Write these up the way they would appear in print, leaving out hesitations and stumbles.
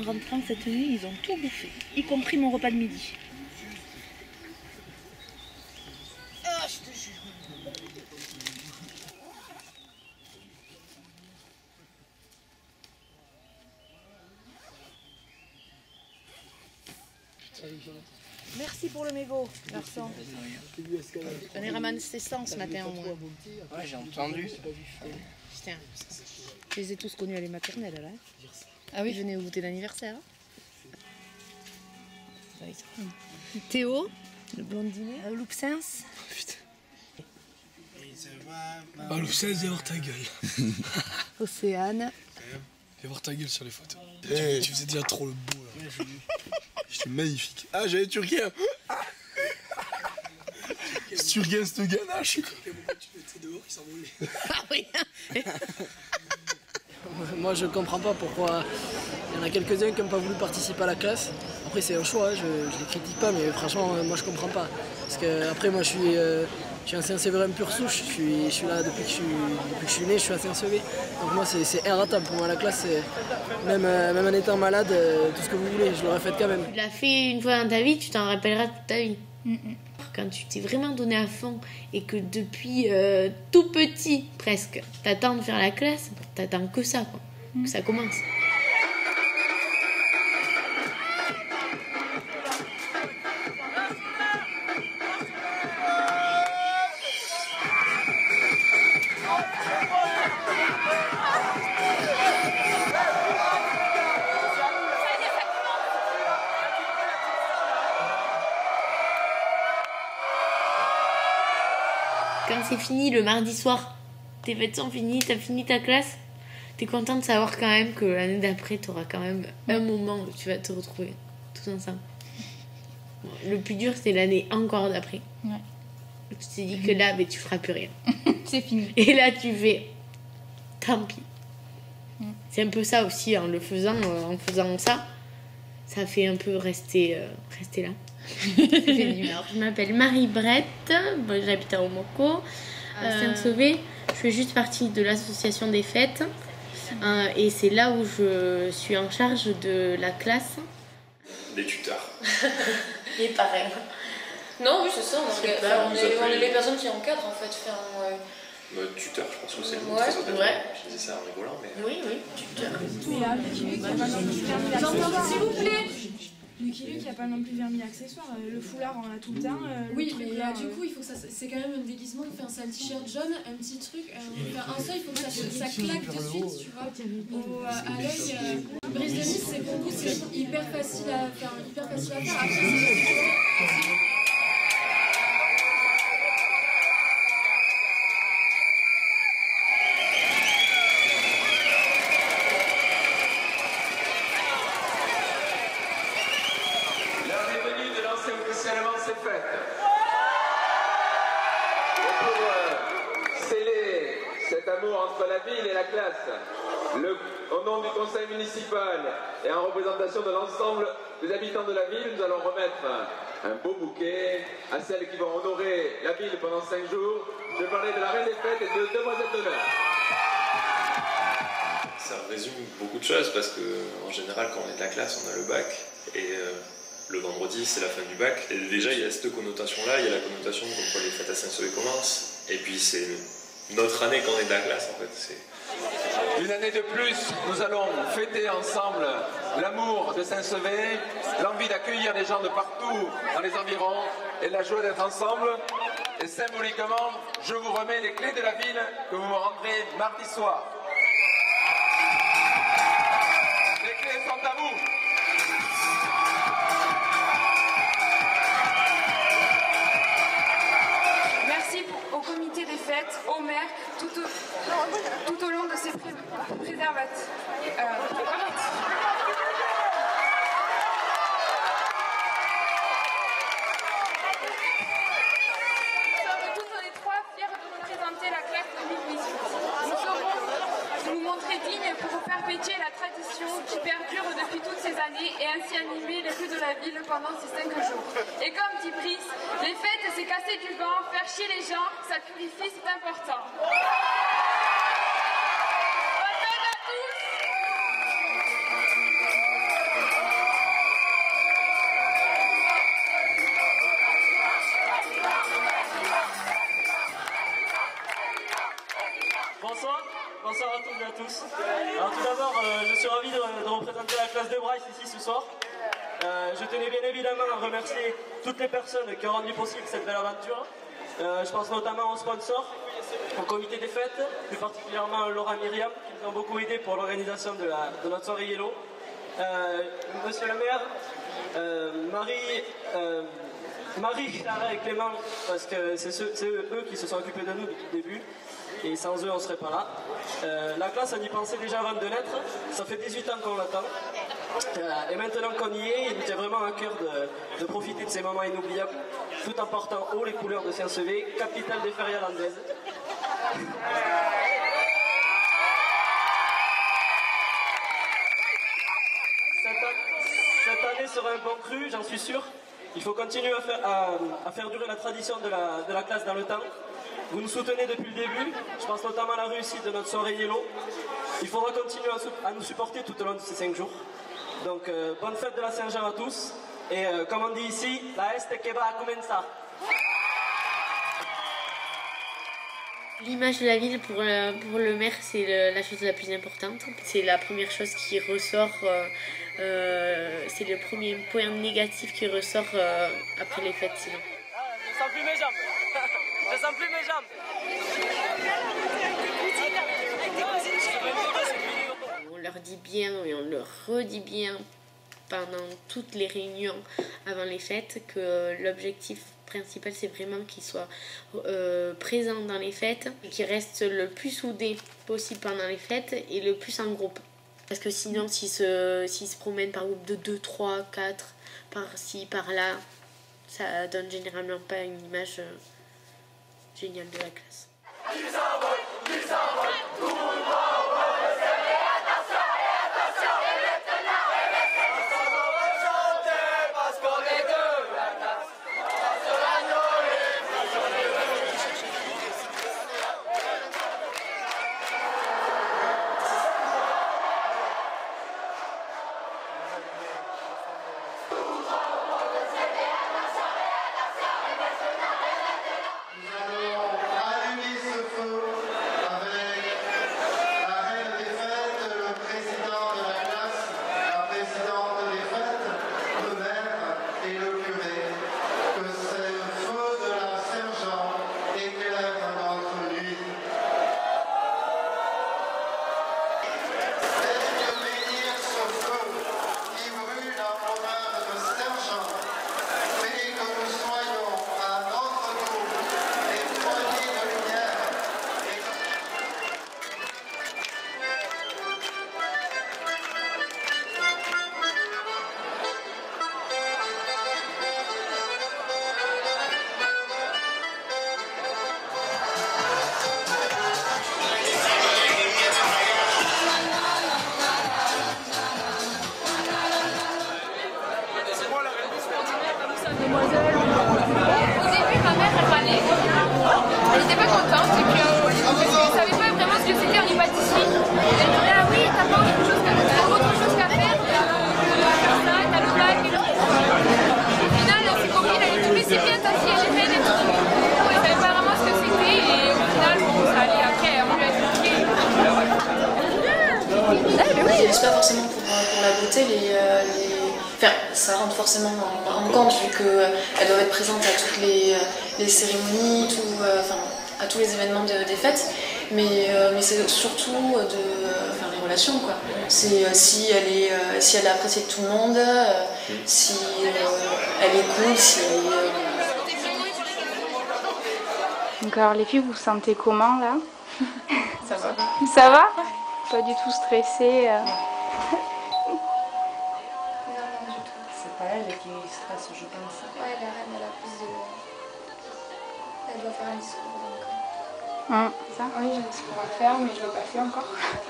rentrant cette nuit, ils ont tout bouffé, y compris mon repas de midi. Ah, je te jure. Merci pour le mégot, garçon. J'en ai ramassé 100 ce matin au moins. Ouais, j'ai entendu. Putain, je les ai tous connus à les maternelles là. Ah oui, venez au goûter d'anniversaire. Théo, le blondinet. Loupsens. Putain. Ah, Loupsens, viens voir ta gueule. Océane. Viens voir ta gueule sur les photos. Hey, tu faisais déjà trop le beau là. J'étais magnifique. Ah, j'avais turquien. Ce turquien, cette ganache. Tu mettais dehors, il s'envolait. Ah oui. Moi, je comprends pas pourquoi il y en a quelques-uns qui n'ont pas voulu participer à la classe. Après, c'est un choix, je les critique pas, mais franchement, moi, je comprends pas. Parce que après, moi, je suis un Saint-Séverin pur souche. Je suis là depuis que je suis né, je suis à Saint-Sevé. Donc moi, c'est inratable pour moi la classe. Même en étant malade, tout ce que vous voulez, je l'aurais fait quand même. Tu l'as fait une fois dans ta vie, tu t'en rappelleras toute ta vie. Quand tu t'es vraiment donné à fond et que depuis tout petit, presque, t'attends de faire la classe, t'attends que ça, quoi. Que ça commence. Quand c'est fini le mardi soir, tes fêtes sont finies, t'as fini ta classe, t'es content de savoir quand même que l'année d'après, t'auras quand même un moment où tu vas te retrouver tous ensemble. Bon, le plus dur, c'est l'année encore d'après. Ouais. Tu t'es dit que là, mais tu feras plus rien. C'est fini. Et là, tu fais tant pis. C'est un peu ça aussi, en faisant ça, ça fait un peu rester là. Alors, je m'appelle Marie Brett, bon, j'habite à Omoko, Saint-Sauvé. Je fais juste partie de l'association des fêtes et c'est là où je suis en charge de la classe. Des tuteurs. Les parrains. Non, oui, c'est ça. On est les personnes qui encadrent en fait. Tuteur, je pense que c'est le mot Ouais, très honnêtement. ouais. Je disais ça en rigolant, mais... Oui, tuteur. S'il vous plaît. Lucky Luke, il n'y a pas non plus 20 000 accessoires. Le foulard, on l'a tout le temps. Oui, mais du coup, il faut que ça. C'est quand même un déguisement. On fait un t-shirt jaune, un petit truc. Un seul, il faut que ça claque de suite, tu vois. À l'œil. Brise de Nice, c'est pour nous, c'est hyper facile à faire. Après, c'est. Entre la ville et la classe, au nom du conseil municipal et en représentation de l'ensemble des habitants de la ville, nous allons remettre un beau bouquet à celles qui vont honorer la ville pendant 5 jours. Je parlais de la reine des fêtes et de demoiselle d'honneur. Ça résume beaucoup de choses parce qu'en général, quand on est de la classe, on a le bac et le vendredi, c'est la fin du bac. Et déjà, il y a cette connotation-là, il y a la connotation comme quoi les fêtes à Saint-Sauvé commencent. Et puis, c'est notre année quand on est de la classe, en fait. Une année de plus, nous allons fêter ensemble l'amour de Saint-Sauvé, l'envie d'accueillir les gens de partout dans les environs et la joie d'être ensemble. Et symboliquement, je vous remets les clés de la ville que vous me rendrez mardi soir. Les clés sont à vous. Merci au comité des fêtes, au maire, tout au long de ces préservatifs. perpétuer la tradition qui perdure depuis toutes ces années et ainsi animer les rues de la ville pendant ces 5 jours. Et comme dit Brice, les fêtes c'est casser du vent, faire chier les gens, ça purifie, c'est important. Bonne fête à tous! Bonsoir à toutes et à tous. Alors tout d'abord, je suis ravi de représenter la classe de Bryce ici ce soir. Je tenais bien évidemment à remercier toutes les personnes qui ont rendu possible cette belle aventure. Je pense notamment aux sponsors, au comité des fêtes, plus particulièrement Laura Myriam, qui nous ont beaucoup aidé pour l'organisation de notre soirée Yellow. Monsieur le maire, Marie, Clara et Clément, parce que c'est eux qui se sont occupés de nous depuis le début, et sans eux on ne serait pas là. La classe, on y pensait déjà avant de naître, ça fait 18 ans qu'on l'attend, et maintenant qu'on y est, il nous tient vraiment à cœur de profiter de ces moments inoubliables, tout en portant haut les couleurs de Saint-Sevé, capitale des férias landaises. Cette année sera un bon cru, j'en suis sûr. Il faut continuer à faire durer la tradition de la classe dans le temps. Vous nous soutenez depuis le début, je pense notamment à la réussite de notre soirée Yellow. Il faudra continuer à nous supporter tout au long de ces 5 jours. Donc bonne fête de la Saint-Jean à tous. Et comme on dit ici, la este que va a comenzar. L'image de la ville pour le maire, c'est la chose la plus importante. C'est la première chose qui ressort, c'est le premier point négatif qui ressort après les fêtes sinon. Je sens plus mes jambes. Je sens plus mes jambes. On leur dit bien et on leur redit bien pendant toutes les réunions avant les fêtes que l'objectif principal c'est vraiment qu'ils soient présents dans les fêtes et qu'ils restent le plus soudés possible pendant les fêtes et le plus en groupe. Parce que sinon s'ils se promènent par groupe de 2, 3, 4, par-ci, par-là, ça donne généralement pas une image géniale de la classe. C'est pas forcément pour la beauté, enfin, ça rentre forcément en compte vu qu'elles doivent être présentes à toutes les cérémonies, à tous les événements des fêtes, mais c'est surtout les relations quoi. C'est si elle est appréciée de tout le monde, si elle est cool, si Donc alors les filles, vous vous sentez comment là? ça va. Ça va? Pas du tout stressée C'est pas elle qui stresse, je pense. Ouais, la reine, elle a plus de... Elle doit faire un discours, donc... Ça? Oui, j'ai un discours à faire, mais je ne l'ai pas fait encore.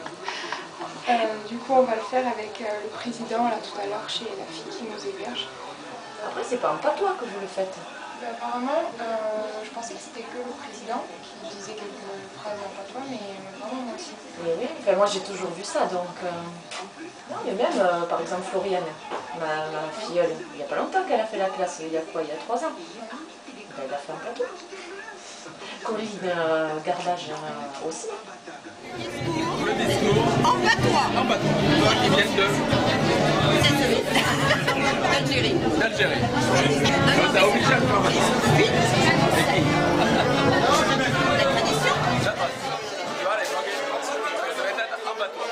Du coup, on va le faire avec le président, là, tout à l'heure, chez la fille qui nous héberge. Après, c'est pas en patois que vous le faites. Apparemment, je pensais que c'était que le président qui disait quelques phrases en patois, mais vraiment moi aussi. Mais oui, enfin, moi j'ai toujours vu ça, donc... Non, mais même, par exemple, Floriane, ma filleule, il n'y a pas longtemps qu'elle a fait la classe, il y a quoi, il y a 3 ans. Elle a fait un patois. Corinne Gardage aussi. Le discours. En patois. En patois. Toi qui viens d'Algérie. D'Algérie. T'as obligé à le faire. Oui. La tradition. Tu vois, les gens qui ça va être en patois.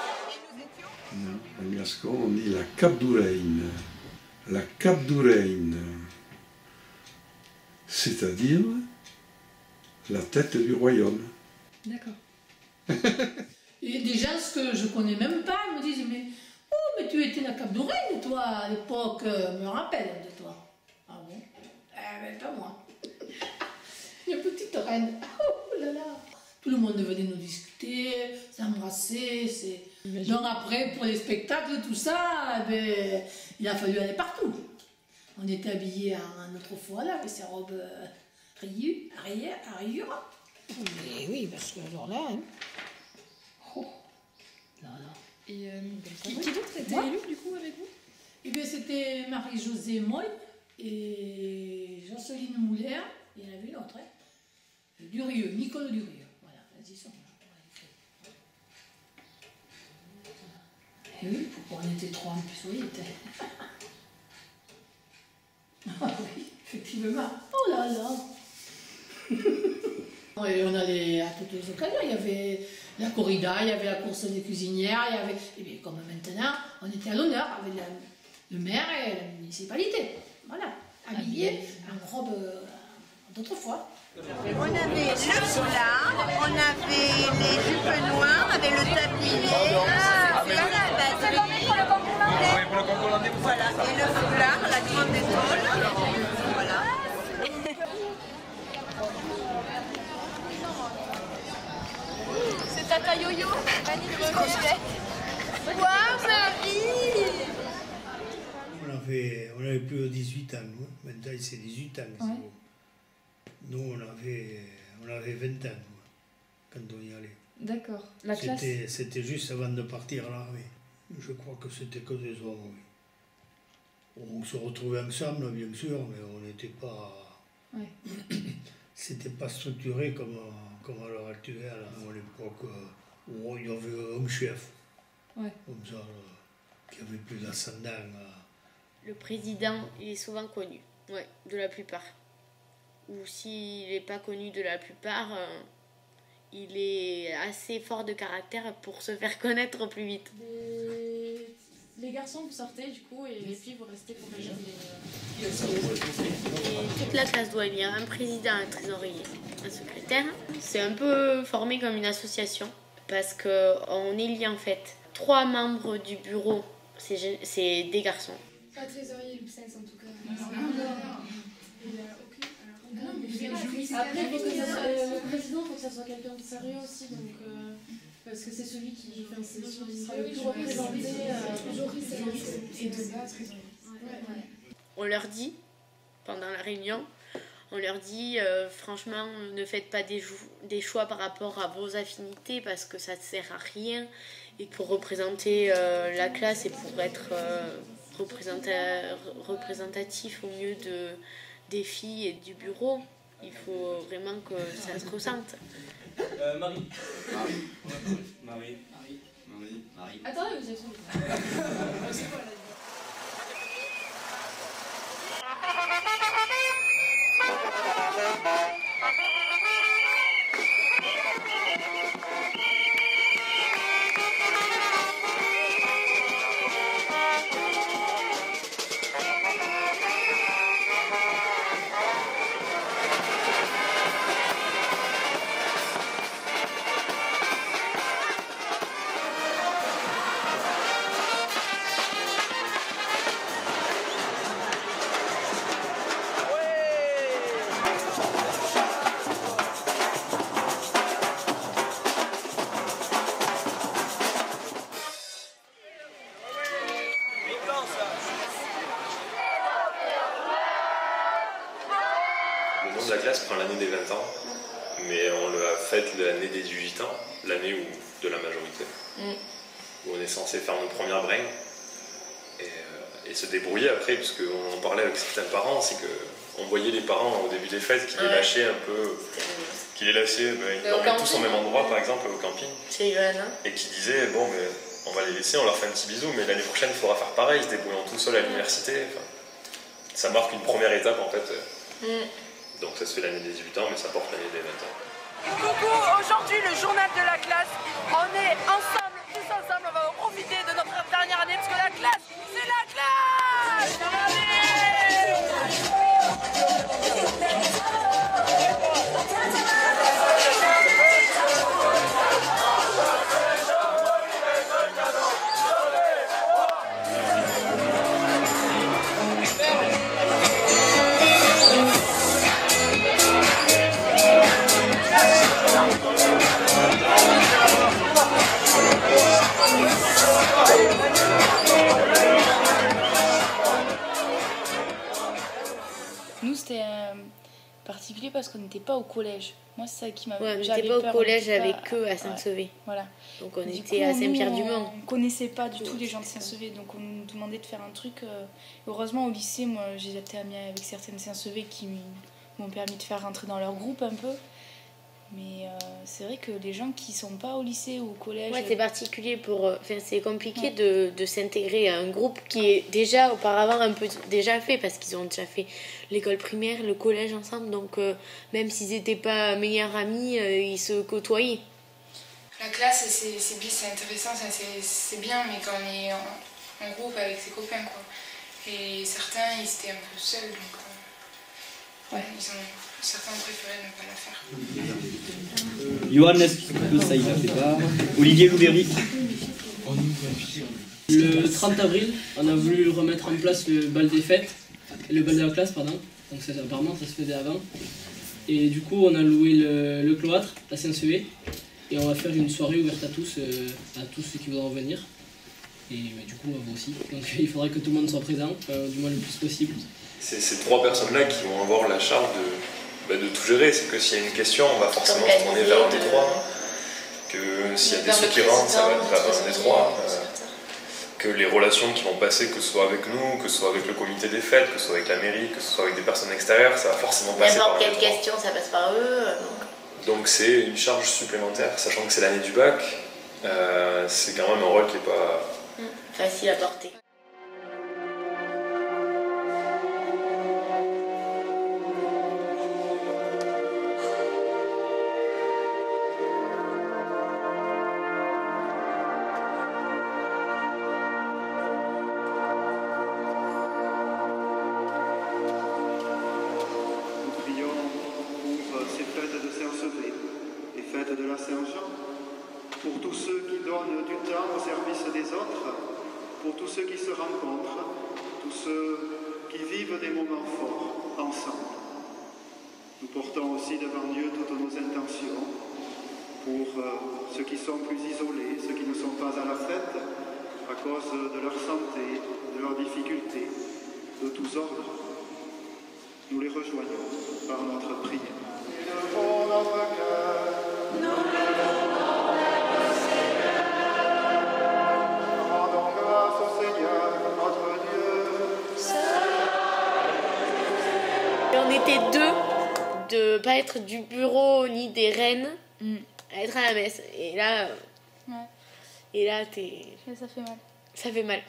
En gascon, on dit la Cape d'Oreille. La Cape d'Oreille, c'est-à-dire la tête du royaume. D'accord. Et des gens que je connais même pas me disent mais tu étais la Cape d'Oreille toi à l'époque, me rappelle de toi. Ah bon? Ben pas moi. Une petite reine. Oh là là. Tout le monde venait nous discuter, s'embrasser. Donc après, pour les spectacles, tout ça, ben, il a fallu aller partout. On était habillés à notre fois là, avec ses robes rayures. Mais oui, parce que alors là, hein. Oh. Là, là. Et qui d'autre était élu du coup avec vous? Eh bien c'était Marie-Josée Moy et Jocelyne Mouler, il y en avait une autre, hein. Durieux, Nicole Durieux. Voilà, vas-y, ça. Et oui, pourquoi on était trois en plus, oui. Ah oui, effectivement. Oh là là. Et on allait à toutes les occasions, il y avait la corrida, il y avait la course des cuisinières, il y avait, et bien comme maintenant, on était à l'honneur avec le maire et la municipalité. Voilà, habillés en robe d'autrefois. On avait le foulard, on avait les jupes noires avec le tablier. C'est la base. C'est pour le concours landais. Oui, pour le concours landais. Voilà, et le foulard, la grande épaule. Voilà. C'est Tata Yo-Yo, magnifique. Waouh, Marie! On avait plus de 18 ans, nous. Maintenant, c'est 18 ans. Ouais. Nous, on avait 20 ans, nous, quand on y allait. D'accord. La classe. C'était juste avant de partir à l'armée. Je crois que c'était que des hommes, oui. On se retrouvait ensemble, bien sûr, mais on n'était pas... Ouais. C'était pas structuré comme à l'heure actuelle. À l'époque où il y avait un chef, ouais. Comme ça, qui avait plus d'ascendant. Le président, il est souvent connu, ouais, de la plupart. Ou s'il n'est pas connu de la plupart, il est assez fort de caractère pour se faire connaître plus vite. Les garçons, vous sortez du coup, et les filles, vous restez pour les jeunes. Et toute la classe doit élire un président, un trésorier, un secrétaire. C'est un peu formé comme une association, parce qu'on élit en fait 3 membres du bureau, c'est des garçons. Pas trésorier, Luxens en tout cas. Après, le président, il faut que ça soit quelqu'un de sérieux aussi, donc, parce que c'est celui qui sera le plus représenté. Et de base, on leur dit, pendant la réunion, on leur dit franchement, ne faites pas des choix par rapport à vos affinités parce que ça ne sert à rien. Et pour représenter la classe et pour être représentatif au mieux des filles et du bureau, il faut vraiment que ça se ressente. Marie. Attendez, vous êtes c'est quoi là? Le nom de la classe prend l'année des 20 ans, mais on l'a faite l'année des 18 ans, l'année de la majorité, où on est censé faire nos premières brègues et se débrouiller après, puisqu'on en parlait avec certains parents, c'est que on voyait les parents au début des fêtes qui les lâchaient un peu, qui les laissaient, ils dormaient tous au même endroit par exemple au camping. C'est Johanna. Et qui disaient, bon, mais on va les laisser, on leur fait un petit bisou, mais l'année prochaine il faudra faire pareil, ils se débrouilleront tout seuls à l'université. Enfin, ça marque une première étape en fait. Donc ça se fait l'année des 18 ans, mais ça porte l'année des 20 ans. Coucou, aujourd'hui le journal de la classe. On est ensemble, tous ensemble, on va profiter de notre dernière année parce que la classe, c'est la classe. Nous, c'était particulier parce qu'on n'était pas au collège. Moi, c'est ça qui m'a... Ouais, on n'était pas au collège avec eux à Saint-Sauvé. Voilà. Donc on était à Saint-Pierre-du-Mont. On ne connaissait pas du tout les gens de Saint-Sauvé, donc on nous demandait de faire un truc. Heureusement, au lycée, moi, j'ai été amie avec certaines Saint-Sauvé qui m'ont permis de faire rentrer dans leur groupe un peu. Mais c'est vrai que les gens qui sont pas au lycée ou au collège... Ouais, c'est particulier pour... c'est compliqué de s'intégrer à un groupe qui est déjà auparavant un peu déjà fait, parce qu'ils ont déjà fait l'école primaire, le collège ensemble, donc même s'ils n'étaient pas meilleurs amis, ils se côtoyaient. La classe, c'est intéressant, c'est bien, mais quand on est en groupe avec ses copains, quoi. Et certains, ils étaient un peu seuls, donc... certains préféraient ne pas la faire. Johan, ça il la fait pas. Olivier Louberry. Le 30 avril, on a voulu remettre en place le bal des fêtes, le bal de la classe, pardon. Donc apparemment ça se faisait avant. Et du coup on a loué le cloître à Saint-Sauvé et on va faire une soirée ouverte à tous ceux qui voudront venir. Et du coup à vous aussi. Donc il faudrait que tout le monde soit présent, du moins le plus possible. C'est ces trois personnes-là qui vont avoir la charge de tout gérer. C'est que s'il y a une question, on va forcément se tourner vers un des trois. Que s'il y a des sous qui rentrent, ça va être vers un des trois. Que les relations qui vont passer, que ce soit avec nous, que ce soit avec le comité des fêtes, que ce soit avec la mairie, que ce soit avec des personnes extérieures, ça va forcément passer par n'importe quelle question, ça passe par eux. Donc c'est une charge supplémentaire, sachant que c'est l'année du bac. C'est quand même un rôle qui n'est pas facile à porter. Pour tous ceux qui donnent du temps au service des autres, pour tous ceux qui se rencontrent, tous ceux qui vivent des moments forts ensemble. Nous portons aussi devant Dieu toutes nos intentions pour ceux qui sont plus isolés, ceux qui ne sont pas à la fête à cause de leur santé, de leurs difficultés, de tous ordres. Nous les rejoignons par notre prière. Élevons notre cœur. Et on était deux de pas être du bureau ni des reines à être à la messe. Et là, t'es... Ça fait mal. Ça fait mal.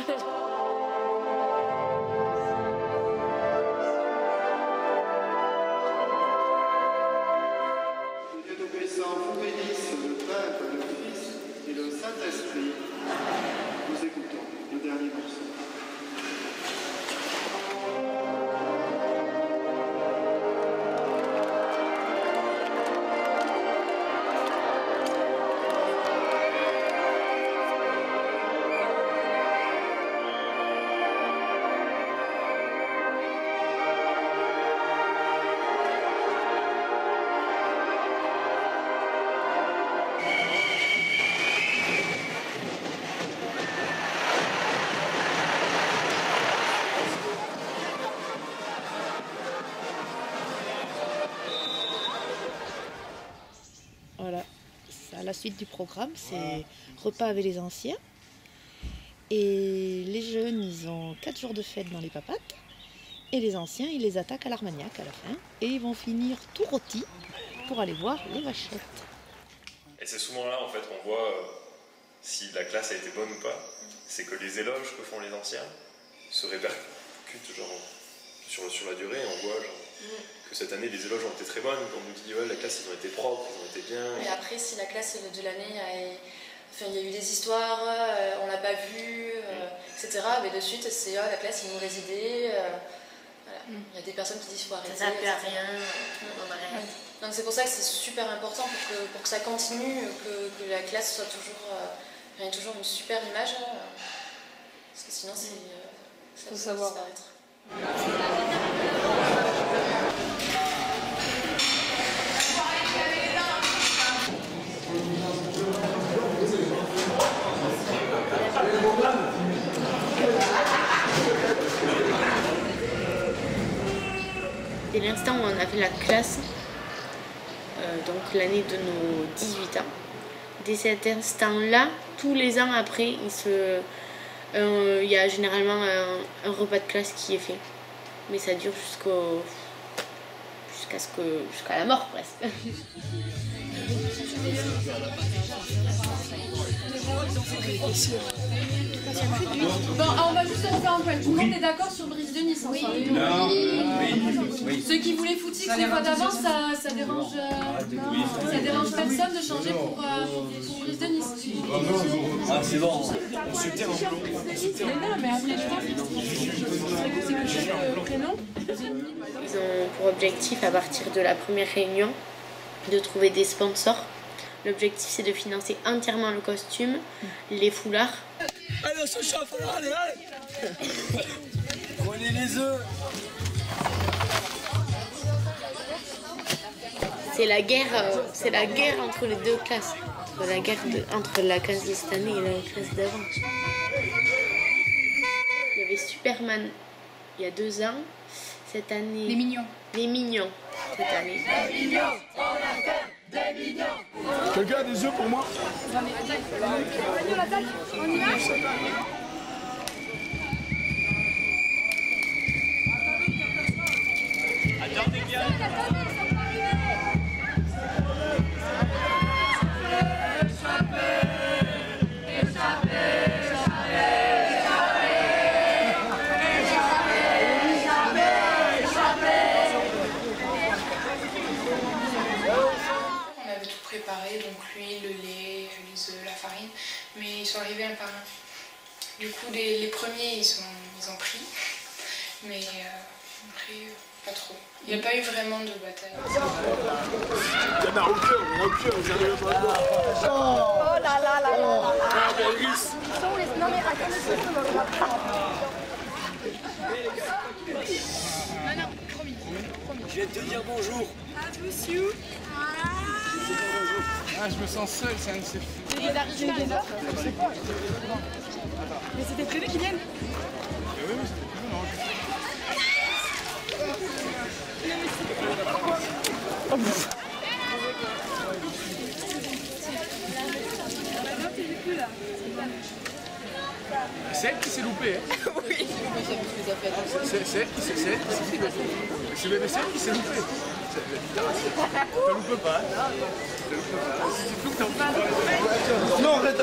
Dieu Tout-Puissant vous bénisse, le Père, le Fils et le Saint-Esprit. Nous écoutons le dernier morceau. Voilà, à la suite du programme, c'est repas avec les anciens. Et les jeunes, ils ont 4 jours de fête dans les papates. Et les anciens, ils les attaquent à l'Armagnac à la fin. Et ils vont finir tout rôtis pour aller voir les vachettes. Et c'est souvent là en fait qu'on voit si la classe a été bonne ou pas. C'est que les éloges que font les anciens se répercutent genre, sur la durée. On voit genre, que cette année les éloges ont été très bonnes. On nous dit ouais, la classe ils ont été propres, ils ont été bien. Et après si la classe de l'année il y a eu des histoires, on l'a pas vu, etc. Mais de suite c'est la classe ils ont des idées. Voilà. Il y a des personnes qui disent qu'il faut arrêter. Ça sert à rien. Donc c'est pour ça que c'est super important pour que ça continue, que la classe soit toujours, toujours une super image. Parce que sinon ça faut savoir. Disparaître. Dès l'instant où on a fait la classe, donc l'année de nos 18 ans, dès cet instant-là, tous les ans après, il y a généralement un repas de classe qui est fait. Mais ça dure jusqu'à la mort presque. Bon, on va juste refaire un point. Tout le monde est d'accord sur Brise de Nice ensemble. Oui. Ceux qui voulaient Footix des fois d'avance, ça dérange personne de changer pour Brise de Nice. Ah, c'est bon. On se tient en blond. Mais après, je pense que c'est que le prénom. Ils ont pour objectif, à partir de la première réunion, de trouver des sponsors. L'objectif, c'est de financer entièrement le costume, les foulards. Allez, on se chauffe, allez. Prenez les œufs. C'est la guerre entre les deux classes. La guerre entre la classe de cette année et la classe d'avant. Il y avait Superman il y a 2 ans. Cette année... Les Mignons. Les Mignons, cette année. Des Mignons, on a fait des Mignons. Quelqu'un a des œufs pour moi? J'en ai attaque. On attaque. On y va. Attendez bien. Préparé, donc l'huile, le lait, les œufs, la farine, mais ils sont arrivés un par un. Du coup, les premiers, ils ont pris, mais après, pas trop. Il n'y a pas eu vraiment de bataille. Il y en a aucun, vous n'arrivez pas à voir. Oh là là là là. Non mais attendez, Je viens de te dire bonjour. Ah, je me sens seul, c'est un de ces... Il est arrivé à l'heure. Je sais pas. Mais c'était prévu qu'ils viennent. Oui, c'était prévu, non. C'est elle qui s'est loupée, hein. Oui. C'est elle qui s'est loupée. C'est elle qui s'est loupée. Ne loupe pas. Non, arrête.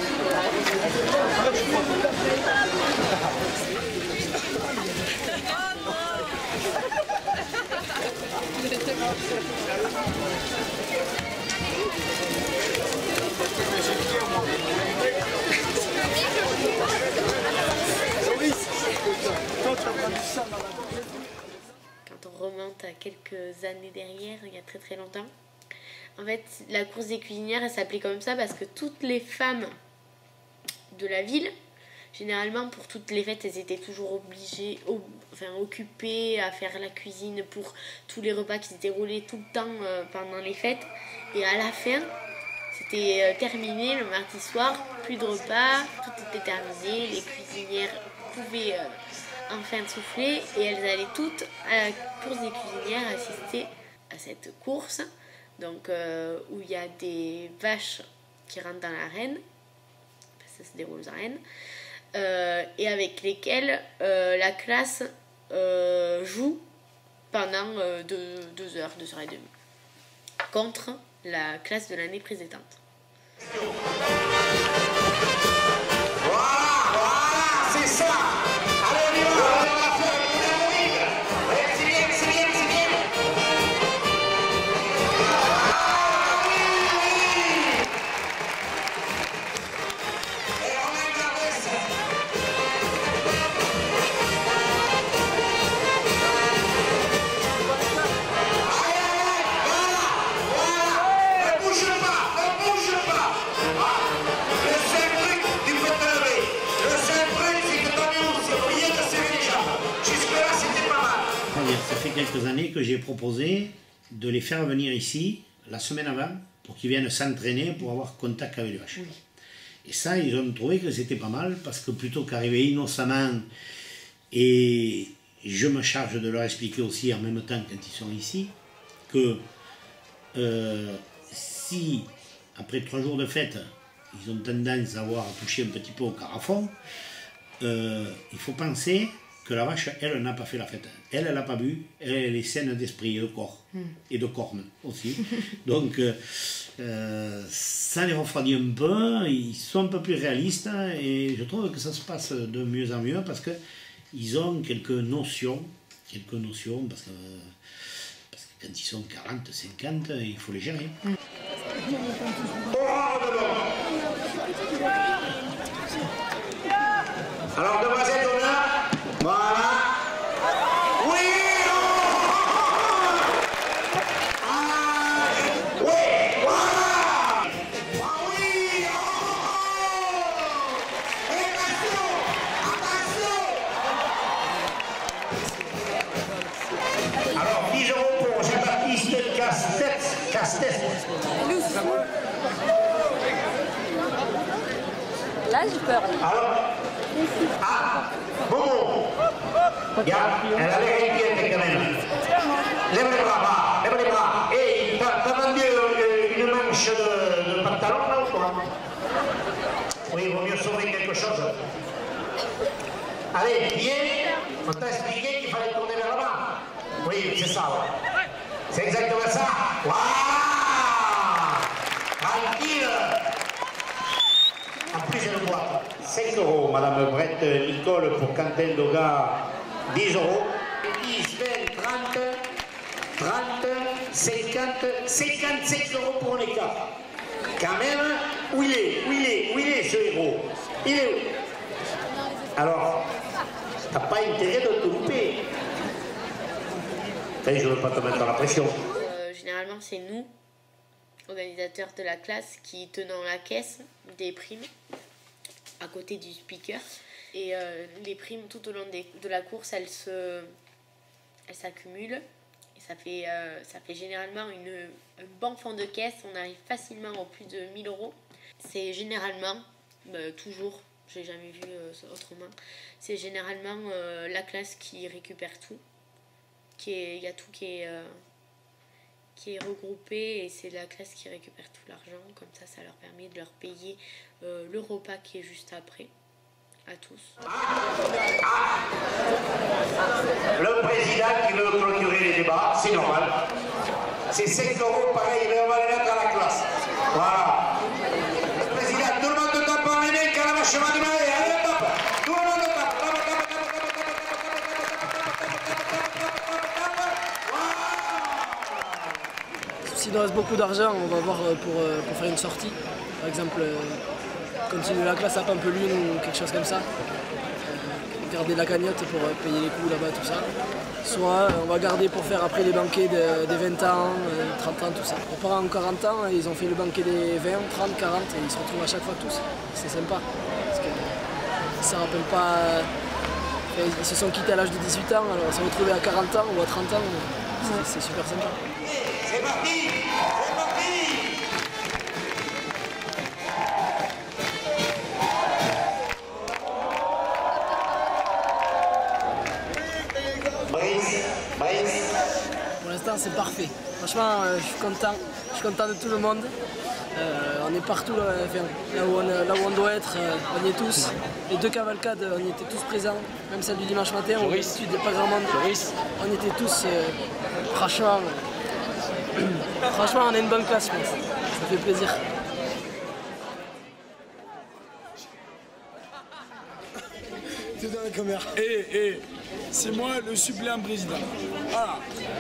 Quand on remonte à quelques années derrière, il y a très très longtemps, en fait, la course des cuisinières, elle s'appelait comme ça parce que toutes les femmes de la ville, généralement pour toutes les fêtes, elles étaient toujours occupées à faire la cuisine pour tous les repas qui se déroulaient tout le temps pendant les fêtes. Et à la fin, c'était terminé le mardi soir, plus de repas, tout était terminé, les cuisinières pouvaient enfin souffler et elles allaient toutes à la course des cuisinières assister à cette course. Donc où il y a des vaches qui rentrent dans l'arène, ça se déroule aux arènes, et avec lesquelles la classe joue pendant 2 heures, 2 heures et demie, contre la classe de l'année précédente. Voilà, c'est ça. Allez, on y va, on va faire une héroïne. C'est bien, c'est bien, c'est bien. Ah oui. Et on a gardé ça. Ne bouge pas. Le seul truc, tu peux te lever. Le seul truc, c'est que ton nom, c'est oublié de serrer les jambes. Jusque-là, c'était pas mal. Ça fait quelques années que j'ai proposé de les faire venir ici, la semaine avant, pour qu'ils viennent s'entraîner, pour avoir contact avec les vaches. Et ça, ils ont trouvé que c'était pas mal, parce que plutôt qu'arriver innocemment, et je me charge de leur expliquer aussi en même temps quand ils sont ici, que si, après 3 jours de fête, ils ont tendance à avoir touché un petit peu au carafon, il faut penser que la vache, elle n'a pas fait la fête. Elle n'a pas bu, elle est saine d'esprit et de corps, et de cornes aussi. Donc, ça les refroidit un peu, ils sont un peu plus réalistes, et je trouve que ça se passe de mieux en mieux, parce qu'ils ont quelques notions, parce que quand ils sont 40, 50, il faut les gérer. Alors, demoiselle d'honneur, voilà. Oui, oui, voilà. Oui, alors, 10 € pour Jean-Baptiste Casse-Tête. Là, j'ai peur. Alors, Bobo, regarde, elle a l'air inquiète quand même. Lève les bras, va, lève les bras. Et t'as vendu une manche de pantalon là ou quoi? Oui, il vaut mieux sauver quelque chose. Allez, viens, on t'a expliqué qu'il fallait tourner vers là-bas. Oui, c'est ça, ouais. C'est exactement ça. Waouh! Tranquille. En plus, j'ai le boîte. 5 €, Madame Brett Nicole pour Quentin Doga, 10 €. 10, 20, 30, 50, 55 € pour les 4. Quand même, où il est ce héros? Il est où? Alors, t'as pas intérêt de te louper. Je ne veux pas te mettre dans la pression. Généralement, c'est nous, organisateurs de la classe, qui tenons la caisse des primes à côté du speaker. Et les primes tout au long de la course, elles s'accumulent. Et ça fait généralement un bon fond de caisse. On arrive facilement aux plus de 1000 €. C'est généralement, toujours, j'ai jamais vu autrement, c'est généralement la classe qui récupère tout. Il y a tout qui est regroupé, et c'est la classe qui récupère tout l'argent. Comme ça leur permet de leur payer le repas qui est juste après, à tous. Le président qui veut clôturer les débats, c'est normal. C'est 5 € pareil, mais on va les mettre à la classe. Voilà. Le président, tout le monde tape par les mains quand la vache va démarrer. Allez, tape. Tout le monde tape. S'il nous reste beaucoup d'argent, on va voir pour faire une sortie. Par exemple, continuer la classe à Pampelune ou quelque chose comme ça. Garder la cagnotte pour payer les coûts là-bas, tout ça. Soit on va garder pour faire après les banquets des 20 ans, 30 ans, tout ça. Mes parents ont 40 ans, ils ont fait le banquet des 20, 30, 40 et ils se retrouvent à chaque fois tous. C'est sympa. Parce que ça ne rappelle pas... Ils se sont quittés à l'âge de 18 ans, alors on s'est retrouvés à 40 ans ou à 30 ans. C'est super sympa. C'est parti! C'est parti! Pour l'instant, c'est parfait. Franchement, je suis content de tout le monde. On est partout là où on doit être, on y est tous. Les 2 cavalcades, on y était tous présents, même celle du dimanche matin, on n'était pas grand monde. On était tous, franchement, on a une bonne classe, je pense. Ça fait plaisir. T'es dans la caméra. C'est moi le suppléant président. Voilà.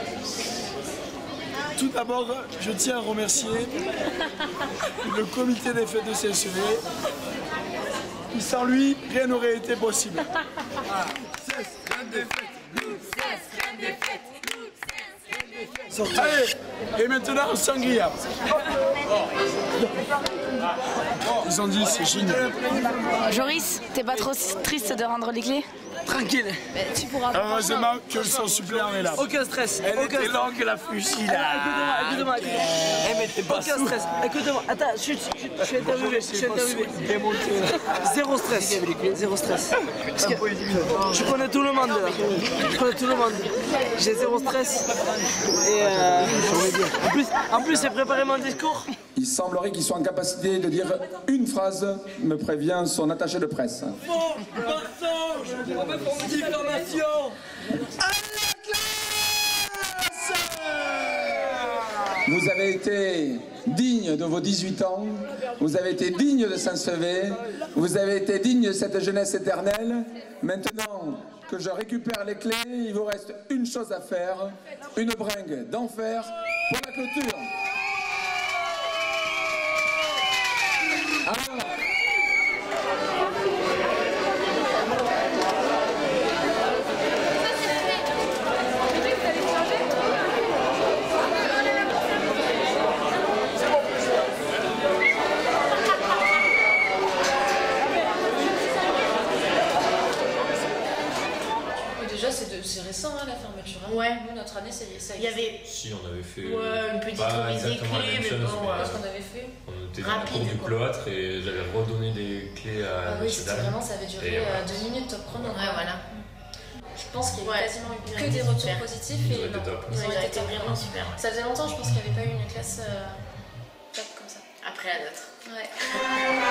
Tout d'abord, je tiens à remercier le comité des fêtes de CSEV. Sans lui, rien n'aurait été possible. Voilà. Allez, et maintenant, sangria. Ils ont dit, c'est génial. Joris, t'es pas trop triste de rendre les clés? Tranquille. Tu pourras. Heureusement que son suppléant est là. Aucun stress. Elle était longue la fuchsie là. Écoute-moi. Mais t'es pas aucun stress. Écoute-moi. Attends, chut. Je suis interviewé. Zéro stress. Zéro stress. Parce que je connais tout le monde là. Je connais tout le monde. J'ai zéro stress. Et en plus, j'ai préparé mon discours. Il semblerait qu'il soit en capacité de dire une phrase, me prévient son attaché de presse. Faux, mensonge, diffamation. À la classe! Vous avez été digne de vos 18 ans, vous avez été digne de Saint-Sevé, vous avez été digne de cette jeunesse éternelle. Maintenant que je récupère les clés, il vous reste une chose à faire, une bringue d'enfer pour la clôture. Alors, déjà, c'est récent hein, la fermeture. Hein. Ouais. Nous, notre année, ça y avait. Si, on avait fait. Ouais, une petite remise des clés, mais bon. Qu'est-ce qu'on avait fait? On était dans la cour du cloître et j'avais redonné des clés à. Ah oui, c'était vraiment, ça avait duré 2 minutes top chrono. Ouais, voilà. Je pense qu'il y a quasiment eu que des retours positifs et non, ils ont été vraiment super. Ça faisait longtemps, je pense qu'il n'y avait pas eu une classe top comme ça. Après la nôtre. Ouais.